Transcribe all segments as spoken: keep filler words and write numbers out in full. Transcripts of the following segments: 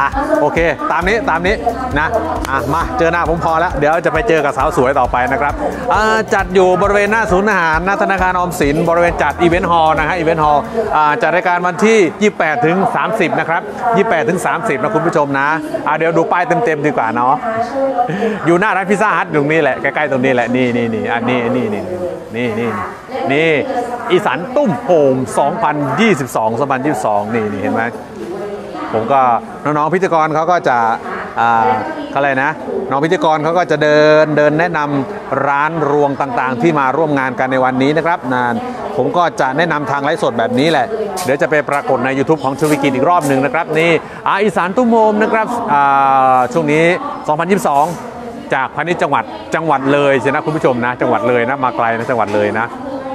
ะโอเคตามนี้ตามนี้นะอ่ะมาเจอหน้าผมพอแล้วเดี๋ยวจะไปเจอกับสาวสวยต่อไปนะครับจัดอยู่บริเวณหน้าศูนย์อาหารหน้าธนาคารออมสินบริเวณจัดอีเวนต์ฮอลล์นะฮะอีเวนต์ฮอลล์จัดรายการวันที่ยี่สิบแปดถึงสามสิบนะครับยี่สิบแปดถึงสามสิบนะคุณผู้ชมนะอ่ะเดี๋ยวดูป้ายเต็มๆดีกว่าเนาะอยู่หน้าร้านพิซซ่าฮัทตรงนี้แหละใกล้ๆตรงนี้แหละนี่นี่นี่อันนี้นี่นี่นี่นี่นี่อีสานตุ้มโฮมสองพันยี่สิบสอง สองพันยี่สิบสองนี่นี่เห็นไหมผมก็น้องๆพิธีกรเขาก็จะอ่าอะไรนะน้องพิธีกรเขาก็จะเดินเดินแนะนำร้านรวงต่างๆที่มาร่วมงานกันในวันนี้นะครับนานผมก็จะแนะนำทางไลฟ์สดแบบนี้แหละเดี๋ยวจะไปปรากฏใน YouTube ของชวิกิจอีกรอบหนึ่งนะครับนี่อาอีสานตุ้มโฮมนะครับช่วงนี้สองพันยี่สิบสองจากพาณิชย์จังหวัดจังหวัดเลยใช่นะคุณผู้ชมนะจังหวัดเลยนะมาไกลนะจังหวัดเลยนะ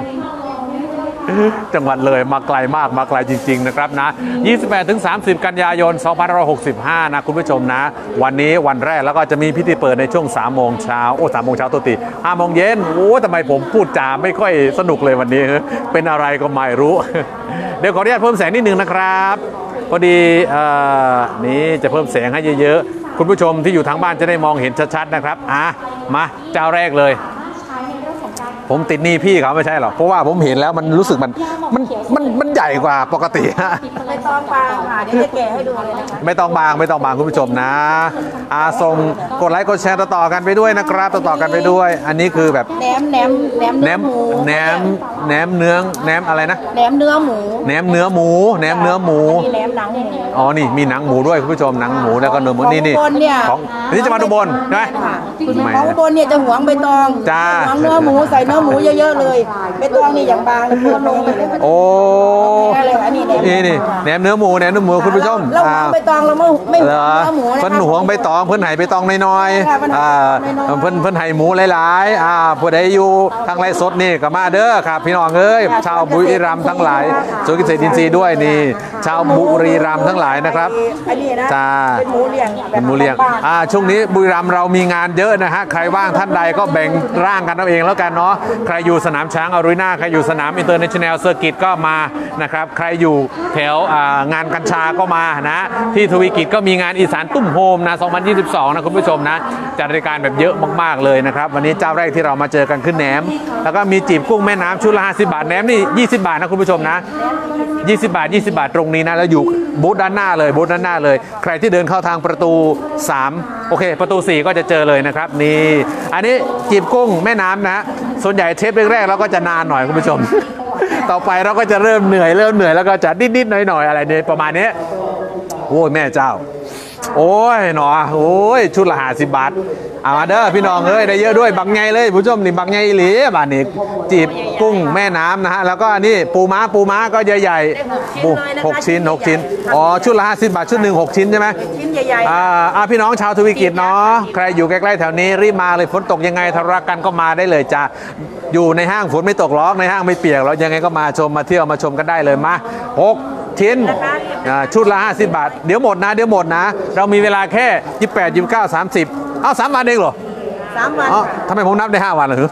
จังหวัดเลยมาไกลมากมาไกลจริงๆนะครับนะ ยี่สิบแปดถึงสามสิบ กันยายน สองพันห้าร้อยหกสิบห้า นะคุณผู้ชมนะวันนี้วันแรกแล้วก็จะมีพิธีเปิดในช่วง สามโมงเช้าโอ้สามโมงเช้าตัวตีห้าโมงเย็นโอ้ทำไมผมพูดจาไม่ค่อยสนุกเลยวันนี้เป็นอะไรก็ไม่รู้เดี๋ยวขออนุญาตเพิ่มแสงนิดนึงนะครับพอดีนี่จะเพิ่มแสงให้เยอะๆคุณผู้ชมที่อยู่ทางบ้านจะได้มองเห็นชัดๆนะครับอ่ะมาเจ้าแรกเลยผมติดหนี้พี่เขาไม่ใช่หรอกเพราะว่าผมเห็นแล้วมันรู้สึกมันมันมันมันใหญ่กว่าปกติฮะไม่ต้องบางค่ะเดี๋ยวจะแกะให้ดูเลยนะคะไม่ต้องบางไม่ต้องบางคุณผู้ชมนะอาส่งกดไลค์กดแชร์ต่อๆกันไปด้วยนะครับต่อๆกันไปด้วยอันนี้คือแบบแหนมแหนมแหนมเนื้อหมูแหนมแหนมเนื้อแหนมอะไรนะแหนมเนื้อหมูแหนมเนื้อหมูแหนมเนื้อหมูแหนมหนังหมูอ๋อนี่มีหนังหมูด้วยคุณผู้ชมหนังหมูแล้วก็เนื้อหมูนี่นี่ของนี่จะมาดูบนใช่ไหมของบนเนี่ยจะหวงใบตองจ้าหวงเนื้อหมูใส่เนื้อหมูเยอะๆเลยใบตองนี่อย่างบางเลยพูดลงไปเลยโอ้นี่นี่แหนมเนื้อหมูแหนมเนื้อหมูคุณผู้ชมเราหวงใบตองเราไม่ไม่หวงเนื้อหมูเพิ่นหวงใบตองเพิ่นไห่ใบตองน้อยๆอ่าเพิ่นเพิ่นไห่หมูหลายๆอ่าผู้ใดอยู่ทางไรสดนี่ก็มาเด้อครับพี่น้องเอ้ยชาวบุรีรัมย์ทั้งหลายสวนเกษตรอินทรีย์ด้วยนี่ชาวบุรีรัมย์ทั้งหลายนะครับจ้าเป็นหมูเลี้ยงเป็นหมูเลี้ยงอ่าช่วงนี้บุรีรัมย์เรามีงานเยอะนะฮะใครว่างท่านใดก็แบ่งร่างกันเอาเองแล้วกันเนาะใครอยู่สนามช้างอารีนาใครอยู่สนามอินเตอร์เนชั่นแนลเซอร์กิตก็มานะครับใครอยู่แถวงานกัญชาก็มานะที่ทวีกิจก็มีงานอีสานตุ้มโฮมนะสองพันยี่สิบสองนะคุณผู้ชมนะจัดรายการแบบเยอะมากๆเลยนะครับวันนี้เจ้าแรกที่เรามาเจอกันขึ้นแหนมแล้วก็มีจีบกุ้งแม่น้ำชุดละห้าสิบบาทแหนมนี่ยี่สิบบาทนะคุณผู้ชมนะยี่สิบบาทยี่สิบบาทตรงนี้นะแล้วอยู่บูธด้านหน้าเลยบูธด้านหน้าเลยใครที่เดินเข้าทางประตูสามโอเคประตูสี่ก็จะเจอเลยนะครับนี่อันนี้จีบกุ้งแม่น้ำนะส่วนใหญ่เทปแรกๆเราก็จะนานหน่อยคุณผู้ชมต่อไปเราก็จะเริ่มเหนื่อยเริ่มเหนื่อยแล้วก็จะนิดๆหน่อยๆอะไรเนี่ยประมาณนี้โอ้ยแม่เจ้าโอ้ยหนอโอ้ยชุดละห้าสิบบาทเอามาเด้อพี่น้องเอ้ยได้เยอะด้วยบักไงเลยผู้ชมนี่บักไงอีหลีบาทนี่จีบกุ้งแม่น้ำนะฮะแล้วก็นี่ปูม้าปูม้าก็ใหญ่ๆปูหกชิ้นหกชิ้นอ๋อชุดละห้าสิบบาทชุดหนึ่งหกชิ้นใช่ไหมชิ้นใหญ่ๆอ่าอ่าพี่น้องชาวทวีกิจเนาะใครอยู่ใกล้ๆแถวนี้รีบมาเลยฝนตกยังไงทะเลาะกันก็มาได้เลยจ้าอยู่ในห้างฝนไม่ตกหรอกในห้างไม่เปียกเรายังไงก็มาชมมาเที่ยวมาชมกันได้เลยมาหกชิ้นชุดละห้าสิบบาทเดี๋ยวหมดนะเดี๋ยวหมดนะเรามีเวลาแค่ยี่สิบแปด ยี่สิบเก้า สามสิบเอ้าสามวันเองเหรอสามวันทำไมผมนับได้ห้าวันเหรอ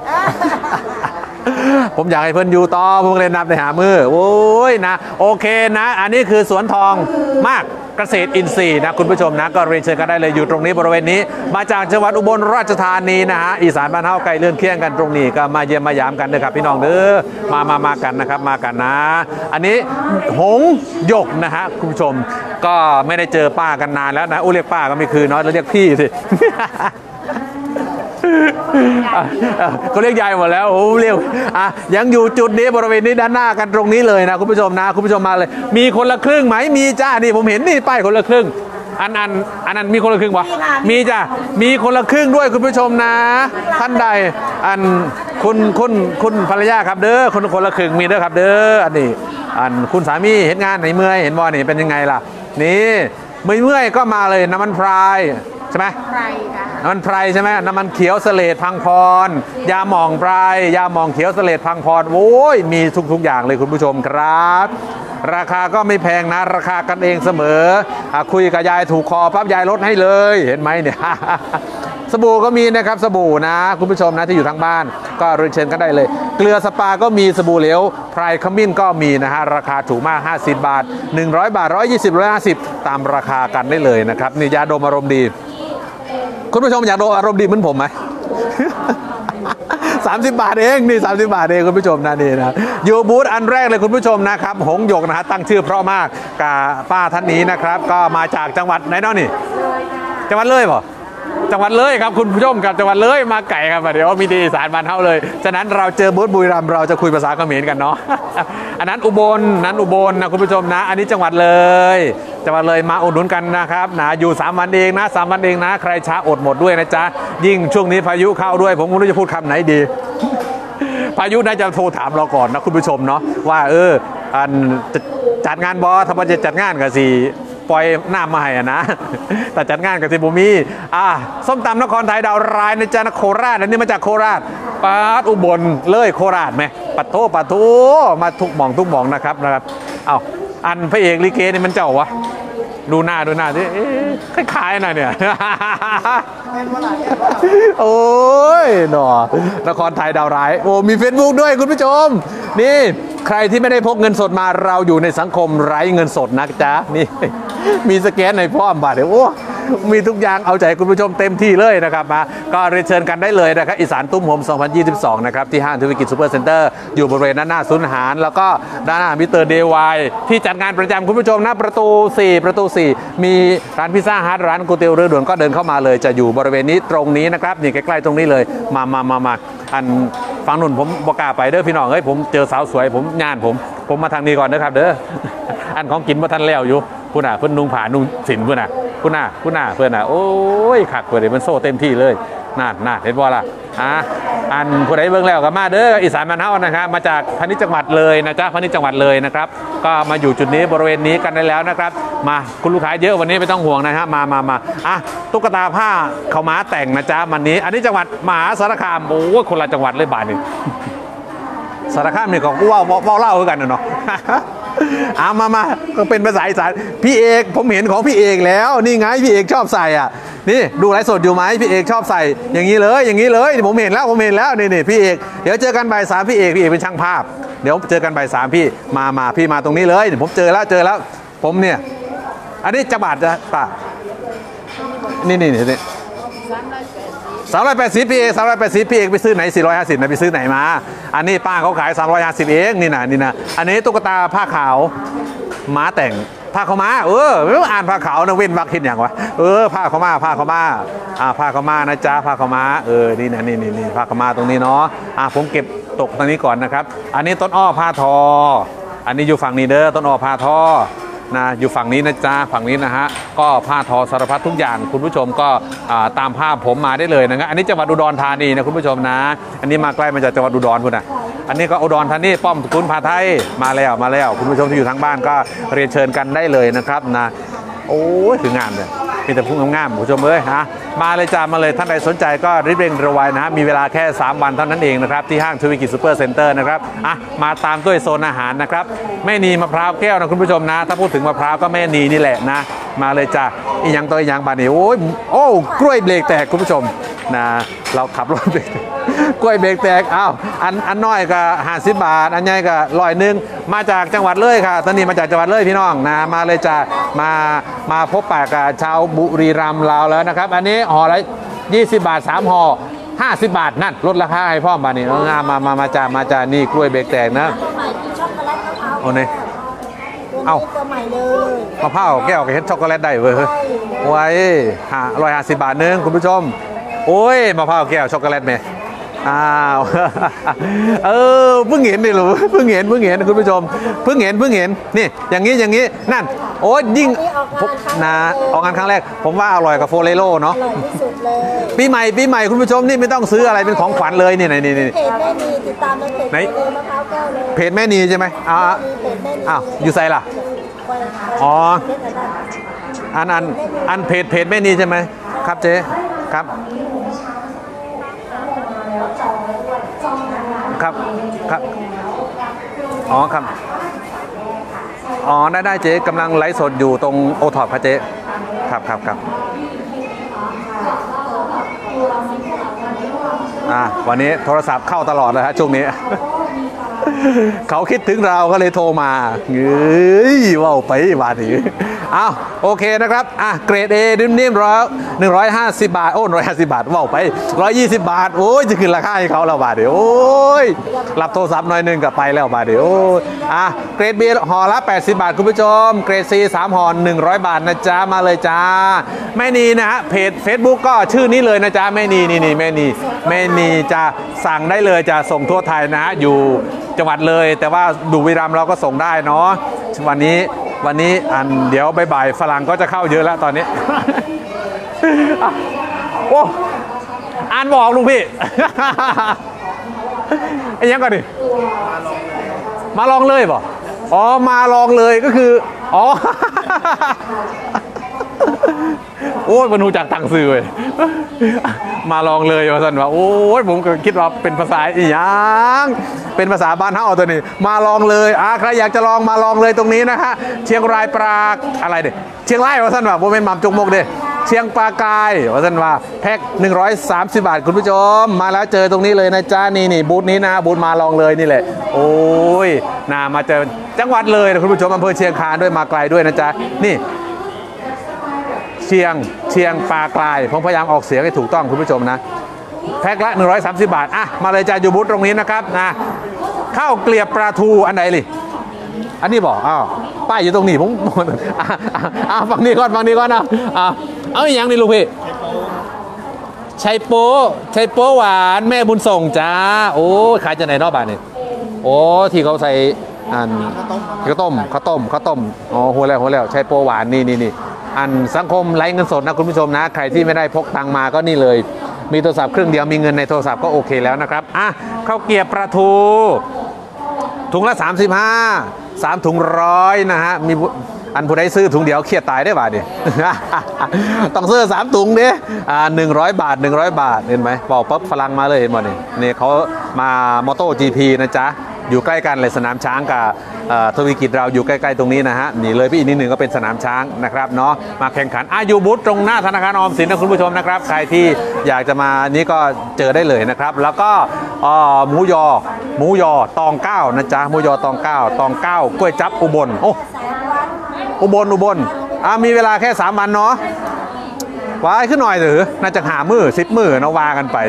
ผมอยากให้เพิ่นอยู่ต่อผมเลยนับได้หามือโอ้ยนะโอเคนะอันนี้คือสวนทองมากเกษตรอินทรีย์นะคุณผู้ชมนะก็เรียนเชิญกันได้เลยอยู่ตรงนี้บริเวณนี้มาจากจังหวัดอุบลราชธานีนะฮะอีสานบ้านเฮาไกลเลื่อนเคียงกันตรงนี้ก็มาเยี่ยมมายามกันนะครับพี่น้องเด้อมามามากันนะครับมากันนะอันนี้หงหยกนะฮะคุณผู้ชมก็ไม่ได้เจอป้ากันนานแล้วนะอู้เรียกป้าก็ไม่คือน้อยเราเรียกพี่สิเขาเรียกยายหมดแล้วโอ้เรียกอ่ะยังอยู่จุดนี้บริเวณนี้ด้านหน้ากันตรงนี้เลยนะคุณผู้ชมนะคุณผู้ชมมาเลยมีคนละครึ่งไหมมีจ้านี่ผมเห็นนี่ป้ายคนละครึ่งอันอันอันนั้นมีคนละครึ่งวะมีจ้ามีคนละครึ่งด้วยคุณผู้ชมนะท่านใดอันคุณคุณคุณภรรยาครับเด้อคนคนละครึ่งมีเด้อครับเด้ออันนี้อันคุณสามีเห็นงานไหนเมื่อยเห็นบอลนี่เป็นยังไงล่ะนี่เมื่อยเมื่อยก็มาเลยน้ำมันพรายใช่ไหมน้ำมันไพรใช่ไหมน้ำมันเขียวเสลดพังพรยาหมองไพรยาหมองเขียวเสลดพังพรโอ้ยมีทุกๆอย่างเลยคุณผู้ชมครับราคาก็ไม่แพงนะราคากันเองเสมอคุยกับยายถูกคอปั๊บยายลดให้เลยเห็นไหมเนี่ยสบู่ก็มีนะครับสบู่นะคุณผู้ชมนะที่อยู่ทางบ้านก็เรียนเชิญกันได้เลยเกลือสปาก็มีสบู่เหลวไพรขมิ้นก็มีนะฮะราคาถูกมากห้าสิบบาทหนึ่งร้อยบาทหนึ่งร้อยยี่สิบ หนึ่งร้อยห้าสิบตามราคากันได้เลยนะครับนี่ยาดมอารมณ์ดีคุณผู้ชมอยากดมอารมณ์ดีเหมือนผมไหม สามสิบบาทเองนี่สามสิบบาทเองคุณผู้ชมนะนี่นะอยู่บูธอันแรกเลยคุณผู้ชมนะครับหงหยกนะฮะตั้งชื่อเพราะมากกับป้าท่านนี้นะครับก็มาจากจังหวัดไหนเนาะนี่จังหวัดเลยเปล่าจังหวัดเลยครับคุณผู้ชมกับจังหวัดเลยมาไก่ครับเดี๋ยวมีดีสารบันเท่าเลยฉะนั้นเราเจอบูธบุรีรัมย์เราจะคุยภาษาเขมรกันเนาะ อันนั้นอุบลนั้นอุบลนะคุณผู้ชมนะอันนี้จังหวัดเลยจังหวัดเลยมาอุดหนุนกันนะครับนะอยู่สามวันเองนะสามวันเองนะใครช้าอดหมดด้วยนะจ๊ะยิ่งช่วงนี้พายุเข้าด้วยผมไม่รู้จะพูดคำไหนดี พายุน่าจะโทรถามเราก่อนนะคุณผู้ชมเนาะว่าเอออันจัดงานบอถ้ามันจะจัดงานกับสีปล่อยหน้ามาให้อะนะ แต่จัดงานกับสิบุมีอ่ะส้มตำนครไทยดาวร้ายในจานโคราชอันนี้มาจากโคราชปาดอุบลเลยโคราชไหมปัดโทปัดโทมาทุกหม่องทุกหม่องนะครับนะครับเอาอันพระเอกลิเกนี่มันเจ้าวะดูหน้าดูหน้าที่คล้ายๆนะเนี่ย โอ้ยหนอนครไทยดาวร้ายโอ้มีเฟซบุ๊กด้วยคุณผู้ชมนี่ใครที่ไม่ได้พกเงินสดมาเราอยู่ในสังคมไร้เงินสดนะจ๊ะนี่ มีสแกนในพร้อมบาทเดี๋ยวโอ้มีทุกอย่างเอาใจคุณผู้ชมเต็มที่เลยนะครับมาก็เรียนเชิญกันได้เลยนะครับอีสานตุ้มโฮมสองพันยี่สิบสองนะครับที่ห้างธุรกิจซูเปอร์เซ็นเตอร์อยู่บริเวณด้านหน้าศูนย์อาหารแล้วก็ด้านหน้ามิสเตอร์เดวายที่จัดงานประจำคุณผู้ชมนะประตูสี่ประตูสี่มีร้านพิซซ่าฮัทร้านก๋วยเตี๋ยวเรือด่วนก็เดินเข้ามาเลยจะอยู่บริเวณนี้ตรงนี้นะครับนี่ใกล้ๆตรงนี้เลยมามามามาอันฟังนุ่นผมบอกกล้าไปเด้อพี่น้องเอ้ยผมเจอสาวสวยผมงานผมผมมาทางนี้ก่อนนะครับเด้อ อันของกินมาทันแล้วอยู่ผู้น่ะเพื่อนนุ่งผ่านุ่งสินผู้น่ะผู้น่ะผู้น่ะเพื่อนน่ะโอ้ยขักเพื่อนมันโซ่เต็มที่เลยน่าน่าเห็นบ่ล่ะอ่ะอันผู้ใดเบิ่งแล้วก็มาเด้ออีสานบ้านเฮานะครับมาจากพาณิชย์จังหวัดเลยนะจ๊ะพาณิชย์จังหวัดเลยนะครับก็มาอยู่จุดนี้บริเวณนี้กันได้แล้วนะครับมาคุณลูกค้าเยอะวันนี้ไม่ต้องห่วงนะฮะมามามาอ่ะตุ๊กตาผ้าเขาม้าแต่งนะจ๊ะวันนี้อันนี้จังหวัดมหาสารคามโอ้ยคนละจังหวัดเลยบาทนึงสารคามนี่ก็ว่าว่าเล่ากันเนาะ เอามามาก็เป็นภาษาอีสานพี่เอกผมเห็นของพี่เอกแล้วนี่ไงพี่เอกชอบใส่อ่ะนี่ดูไลฟ์สดอยู่ไหมพี่เอกชอบใส่อย่างนี้เลยอย่างนี้เลยผมเห็นแล้วผมเห็นแล้วนี่นี่พี่เอกเดี๋ยวเจอกันบ่ายสามพี่เอกพี่เอกเป็นช่างภาพเดี๋ยวเจอกันบ่ายสามพี่มามาพี่มาตรงนี้เลยผมเจอแล้วเจอแล้วผมเนี่ยอันนี้จะบาทจะป่ะนี่นี่นี่สามร้อยแปดสิบพี่เอกสามร้อยแปดสิบพี่เอกไปซื้อไหนสี่ร้อยห้าสิบนะไปซื้อไหนมาอันนี้ป้าเขาขายสามร้อยห้าสิบเองนี่นะนี่นะอันนี้ตุ๊กตาผ้าขาวม้าแต่งผ้าขาวม้าเออไม่ต้องอ่านผ้าขาวนะเว้นวักเห็นอย่างวะเออผ้าขาวม้าผ้าขาวม้าอ่าผ้าขาวม้านะจ๊ะผ้าขาวม้าเออนี่นะนี่นี่นี่ผ้าขาวม้าตรงนี้เนาะอ่าผมเก็บตกตรงนี้ก่อนนะครับอันนี้ต้นอ้อผ้าทออันนี้อยู่ฝั่งนี้เด้อต้นอ้อผ้าทอนะอยู่ฝั่งนี้นะจ๊ะฝั่งนี้นะฮะก็ผ้าทอสารพัดทุกอย่างคุณผู้ชมก็ตามภาพผมมาได้เลยนะครับอันนี้จังหวัดอุดรธานีนะคุณผู้ชมนะอันนี้มาใกล้มาจากจังหวัดอุดรพุ่นนะอันนี้ก็อุดรธานีป้อมคุณพาไทยมาแล้วมาแล้วคุณผู้ชมที่อยู่ทางบ้านก็เรียนเชิญกันได้เลยนะครับนะโอ้ยถึงงานเลยมีแต่พุ่งงามๆผู้ชมเอ้ยฮะมาเลยจ้ามาเลยท่านใดสนใจก็รีบเร่งระไวนะมีเวลาแค่สามวันเท่านั้นเองนะครับที่ห้างธุรกิจซูเปอร์เซ็นเตอร์นะครับอ่ะมาตามด้วยโซนอาหารนะครับแม่นีมะพร้าวแก้วนะคุณผู้ชมนะถ้าพูดถึงมะพร้าวก็แม่นีนี่แหละนะมาเลยจ้าอีหยังตัวอีหยังบาดนี้โอ้ยโอ้กล้วยเบรกแตกคุณผู้ชมนะเราขับรถเบรกกล้วยเบรกแตกอ้าวอันอันน้อยก็ห้าสิบบาทอันใหญ่ก็ร้อยหนึ่งมาจากจังหวัดเลยค่ะตอนนี้มาจากจังหวัดเลยพี่น้องนะมาเลยจ้ามามาพบปะกับชาวบุรีรัมย์เราแล้วนะครับอันนี้ห่อละยี่สิบบาทสามห่อห้าสิบบาทนั่นลดราคาให้พ่อมบาทนี่งามมามามาจ้ามาจ้านี่กล้วยเบรกแตกนะโอ้เนี่ยเอ้ามาเผาแก้วกับเฮ็ดช็อกโกแลตได้เว้ยไว้ห้าร้อยห้าสิบบาทนึงคุณผู้ชมโอ้ยมะพร้าวแก้วช็อกโกแลตไหมอ้าวเออเพิ่งเห็นนี่หรอเพิ่งเห็นเพิ่งเห็นคุณผู้ชมเพิ่งเห็นเพิ่งเห็นนี่อย่างนี้อย่างนี้นั่นโอ้ยยิ่งนะออกงานครั้งแรกผมว่าอร่อยกับโฟเรโลเนาะปีใหม่ปีใหม่คุณผู้ชมนี่ไม่ต้องซื้ออะไรเป็นของขวัญเลยนี่ไหนนี่เพจแม่นีติดตามในเพจมะพร้าวแก้วเลยเพจแม่นีใช่ไหมอ้าวอ้าวอยู่ไซล่ะอ๋ออันอันอันเพจเพจแม่นีใช่ไหมครับเจ๊ครับครับครับอ๋อครับอ๋อได้ได้เจ๊กำลังไลฟ์สดอยู่ตรงโอท็อปค่ะเจ๊ครับครับครับอ่ะวันนี้โทรศัพท์เข้าตลอดเลยฮะช่วงนี้ เขาคิดถึงเราก็เลยโทรมาเฮ้ยว้าวไปบาทนี้อ้าวโอเคนะครับอ่ะเกรด A นิ่มๆร้อยหนึ่งร้อยห้าสิบบาทโอ้ร้อยห้าสิบบาทว้าวไปร้อยยี่สิบบาทโอ้ยจะขึ้นราคาให้เขาแล้วบาทเดียวโอ้ยรับโทรศัพท์หน่อยนึงกับไปแล้วบาทเดียวโอ้ยอ่ะเกรด B ห่อละแปดสิบบาทคุณผู้ชมเกรด C สามห่อหนึ่งร้อยบาทนะจ๊ะมาเลยจ้าแม่นีนะฮะเพจ Facebook ก็ชื่อนี้เลยนะจ๊ะแม่นีนี่นี่แม่นีแม่นีจะสั่งได้เลยจะส่งทั่วไทยนะอยู่จังหวัดเลยแต่ว่าดูบุรีรัมย์เราก็ส่งได้เนาะวันนี้วันนี้อันเดี๋ยวบ่ายๆฝรั่งก็จะเข้าเยอะแล้วตอนนี้ โอ้อ่านบอกลุงพี่ไอ้ยังก่อนดิมาลองเลยป่ะอ๋อมาลองเลยก็คืออ๋อ โอ้ยมนูจากต่างสื่อเลยมาลองเลยว่าสันว่าโอ้ยผมก็คิดว่าเป็นภาษาอีหยังเป็นภาษาบ้านเฮาตัวนี้มาลองเลยอ่ะใครอยากจะลองมาลองเลยตรงนี้นะฮะเชียงรายปรากอะไรเด้เชียงรายว่าสันว่าโมเมนต์มัมจงมกเด้เชียงปลากายว่าสันว่าแพ็คหนึ่งร้อยสามสิบบาทคุณผู้ชมมาแล้วเจอตรงนี้เลยนะจ้านี่นี่บูธนี้นะบูธมาลองเลยนี่แหละโอ้ยน่ามาเจอจังหวัดเลยนะคุณผู้ชมอำเภอเชียงคานด้วยมาไกลด้วยนะจ๊ะนี่เชียงเชียงปลากลายผมพยายามออกเสียงให้ถูกต้องคุณผู้ชมนะแพ็คละหนึ่งร้อยสามสิบบาทอ่ะมาเลยจ้าอยู่บูธตรงนี้นะครับนะข้าวเกลียบปลาทูอันไหนลิอันนี้บอกอ้าวป้ายอยู่ตรงนี้ผมอ่ะอ่ะฝั่งนี้ก่อนฝั่งนี้ก่อนนะอ่ะเอาอย่างนี้ลูกพี่ชัยโป๊ชัยโป๊หวานแม่บุญส่งจ้าโอ้ขายจะไหนนอกบ้านนี่โอ้ที่เขาใส่อันข้าวต้มข้าวต้มข้าวต้มอ๋อหัวแล้วหัวแล้วชัยโป๊หวานนี่นี่นี่อันสังคมไร้เงินสดนะคุณผู้ชมนะใครที่ไม่ได้พกตังมาก็นี่เลยมีโทรศัพท์เครื่องเดียวมีเงินในโทรศัพท์ก็โอเคแล้วนะครับอ่ะข้าวเกรียบปลาทูถุงละสามสิบห้าสามถุงร้อยนะฮะมีอันผู้ใดซื้อถุงเดียวเครียดตายได้บาทดิ ต้องซื้อสามถุงดิอ่าหนึ่งร้อยบาทหนึ่งร้อยบาทเห็นไหมบอกปั๊บฝรั่งมาเลยเห็นบ่นี่นี่เขามามอโต้ จี พี นะจ๊ะอยู่ใกล้กันเลยสนามช้างกับทวีกิจเราอยู่ใกล้ๆตรงนี้นะฮะนี่เลยพี่อีกนิดหนึ่งก็เป็นสนามช้างนะครับเนาะมาแข่งขันอายุบุตรตรงหน้าธนาคารออมสินนะคุณผู้ชมนะครับใครที่อยากจะมานี่ก็เจอได้เลยนะครับแล้วก็หมูยอหมูยอตองเก้านะจ๊ะหมูยอตองเก้าตองเก้ากล้วยจับอุบลโอ้อุบลอุบลอ่ามีเวลาแค่สามวันเนาะวายขึ้นหน่อยหรือน่าจะหามือสิบมือนะวากันไป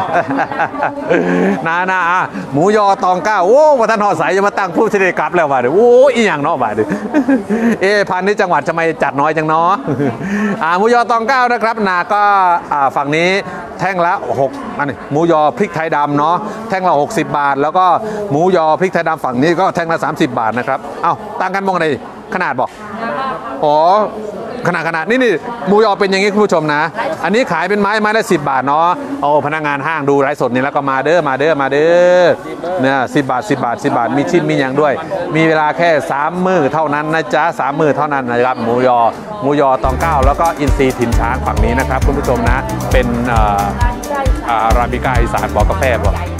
นานาหมูยอตองเก้าโอ้วัฒนหอสายจะมาตั้งผู้เสด็จกลับแล้วว่ะเดี๋ยวโอ้อีหยังเนาะว่ะเดี๋ยวเอพันนี้จังหวัดทำไมจัดน้อยจังเนาะอ่าหมูยอตองเก้านะครับนาก็อ่าฝั่งนี้แท่งละหกอันนี้หมูยอพริกไทยดำเนาะแท่งละหกสิบบาทแล้วก็หมูยอพริกไทยดำฝั่งนี้ก็แท่งละสามสิบบาทนะครับเอ้าต่างกันมองไหนขนาดบอกอ๋อขนาดขนาดนี่นี่หมูยอเป็นอย่างนี้คุณผู้ชมนะอันนี้ขายเป็นไม้ไม้ละสิบบาทเนาะโอ้พนักงานห้างดูไลฟ์สดนี่แล้วก็มาเด้อมาเด้อมาเด้อเนี่ยสิบบาทสิบบาทสิบบาทมีชิ้นมีอย่างด้วยมีเวลาแค่สามมื้อเท่านั้นนะจ๊ะสามมื้อเท่านั้นนะครับหมูยอหมูยอตองเก้าแล้วก็อินทรีย์ถิ่นช้างฝั่งนี้นะครับคุณผู้ชมนะเป็นอาราบิก้าอีสานบอกกาแฟบอก